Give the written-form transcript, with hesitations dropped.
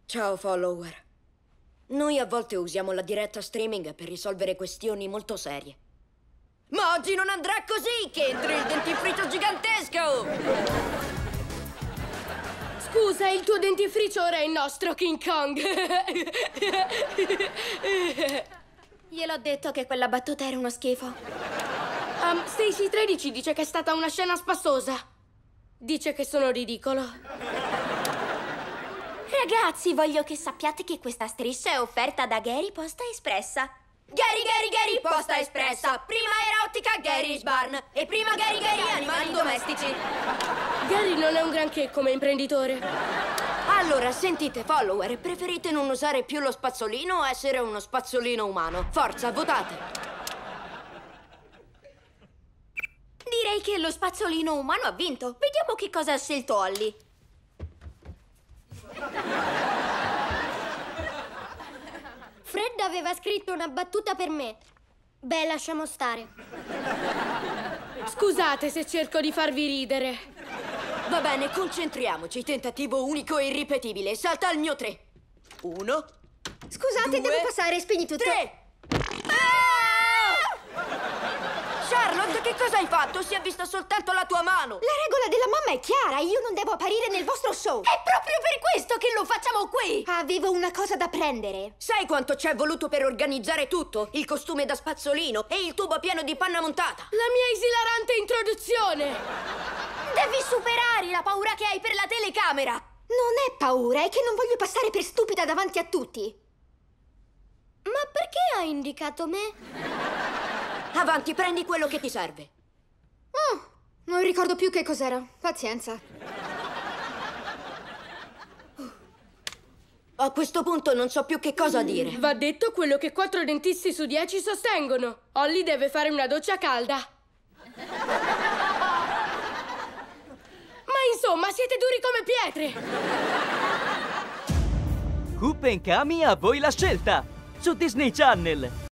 Ciao, follower. Noi a volte usiamo la diretta streaming per risolvere questioni molto serie. Ma oggi non andrà così, che entri il dentifricio gigantesco! Scusa, il tuo dentifricio ora è il nostro King Kong. Gliel'ho detto che quella battuta era uno schifo. Stacy 13 dice che è stata una scena spassosa. Dice che sono ridicolo. Ragazzi, voglio che sappiate che questa striscia è offerta da Gary Posta Espressa. Gary, Posta Espressa. Prima Erotica, Gary's Barn. E prima Gary, Animali Domestici. Gary non è un granché come imprenditore. Allora, sentite, follower, preferite non usare più lo spazzolino o essere uno spazzolino umano? Forza, votate! Direi che lo spazzolino umano ha vinto. Vediamo che cosa ha scelto Ollie. Fred aveva scritto una battuta per me. Beh, lasciamo stare. Scusate se cerco di farvi ridere. Va bene, concentriamoci. Tentativo unico e irripetibile. Salta al mio 3. 1. Scusate, 2, devo passare, spegni tutto. 3. Charlotte, che cosa hai fatto? Si è vista soltanto la tua mano. La regola della mamma è chiara, io non devo apparire nel vostro show. È proprio per questo che lo facciamo qui! Avevo una cosa da prendere. Sai quanto ci è voluto per organizzare tutto? Il costume da spazzolino e il tubo pieno di panna montata. La mia esilarante introduzione! Devi superare la paura che hai per la telecamera! Non è paura, è che non voglio passare per stupida davanti a tutti. Ma perché hai indicato me? Avanti, prendi quello che ti serve. Oh, non ricordo più che cos'era. Pazienza. A questo punto non so più che cosa dire. Va detto quello che 4 dentisti su 10 sostengono. Ollie deve fare una doccia calda. Ma insomma, siete duri come pietre. Coop and Kami, a voi la scelta! Su Disney Channel!